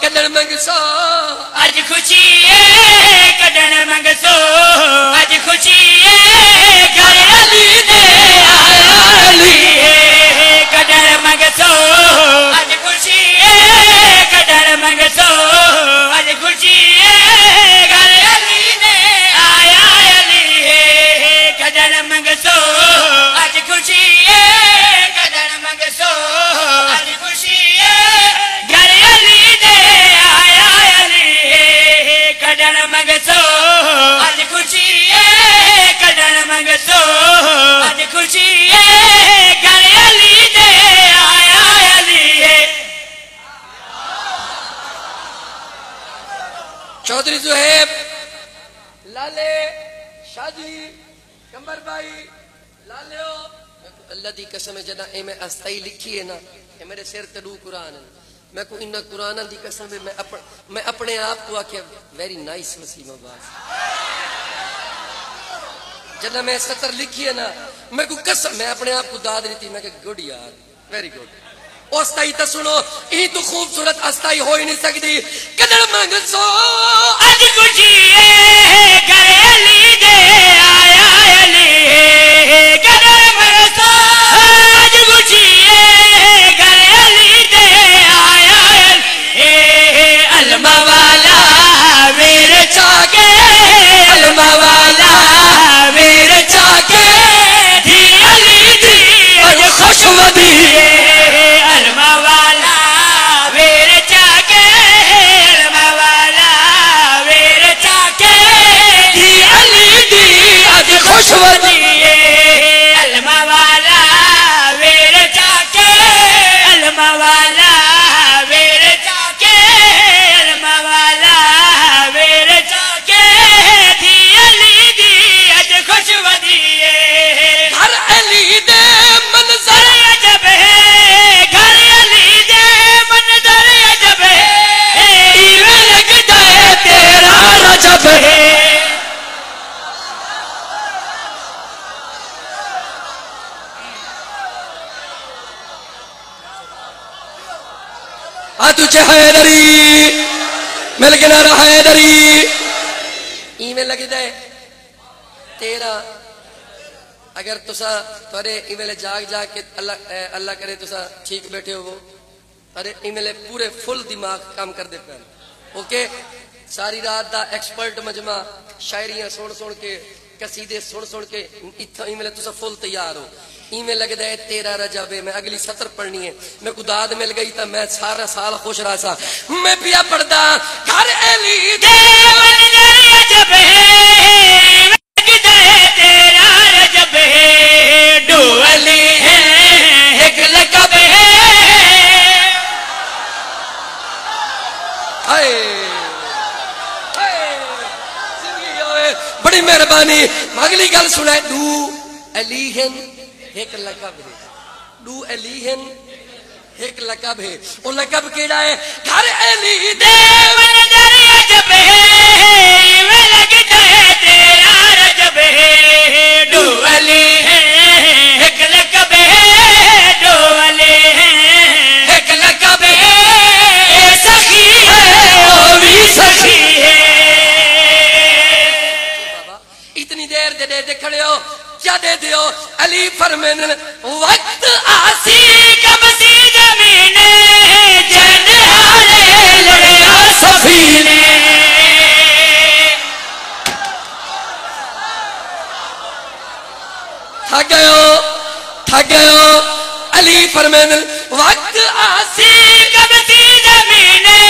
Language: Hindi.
कदर मंगसो अज खुशी है कदर मंगसो अज खुशी है घर अली दे आया अली कदर मंगसो अज खुशी है कदर मंगसो अज खुशी है घर अली दे आया अली कदर मंगसो अज खुशी है कदर मंगसो अज खुशी है घर अली दे आया अली कदर मंगसो अज खुशी है कदर मंगसो अज खुशी है घर अली दे आया अली। चौधरी जुहेब लाले शादी कंबर भाई लालियो अल्लाह दी कसम है जदा ए में अस्ताई लिखी है ना ये मेरे सिर ते दू कुरान मैं को इन कुरान दी कसम है मैं अपने आप को आखे वेरी नाइस वसीम अब्बास जदा मैं सतर लिखी है ना मैं को कसम मैं अपने आप को दाद देती मैं के गुड यार वेरी गुड अस्ताई तो सुनो ई तो खूबसूरत अस्ताई हो ही नहीं सकती कदर मंगसो अज खुशी है घर अली दे आया अली कदर मंगसो अज खुशी है घर अली दे आया अली अलमा वाला मेरे चाके अलमा वाला मेरे चाके धी अली दी अज खुशवदी अलमा वाला मेरे चाके अलमा वाला मेरे चाके धी अली दी अज खुशवदी अलमा वाला मेरे चाके अलमा वाला मेरे चाके अलमा वाला मेरे चाके धी अली दी अज खुशवदी घर अली दे मंजर अजब है घर अली दे मंजर अजब है इवें लगदा है तेरा रजब है आ तुझे हैदरी मिल के ना हैदरी इवें लगदा है तेरा अगर तुसा थोड़े इवेले जाग जाग के अल्लाह करे तुसा ठीक बैठे हो अरे इवेले पूरे फुल दिमाग काम कर दे पे ओके सारी रात दा एक्सपर्ट मजमा शायरियां सुन सुन के कसीदे सुन सुन के इतना इवेले तुसा फुल तैयार हो इवें लगदा है तेरा रजब है मैं अगली सतर पढ़नी है मैं को दाद मिल गई तो मैं सारा साल खुश रहा सा मैं पिया पढ़दा घर अली दे रजब है लगदा है तेरा रजब है डो अली है एक लकब है हाय हाय जिंदगी होए बड़ी मेहरबानी अगली गल सुना दू अली हैं एक लकब है दू अली हैं एक लकब है वो लकब केड़ा है घर अली दे मंजर अजब है वे लगदा है तेरा रजब है डो अली है एक लकब है डो अली है एक लकब है ए सखी है ओ भी सखी है बाबा इतनी देर दे खड़े हो क्या दे दियो अली फरमान वक्त आसी कब सी जमीने जन हारे लड़या सफीने थक गयो अली फरमान वक्त आसी कब सी जमीने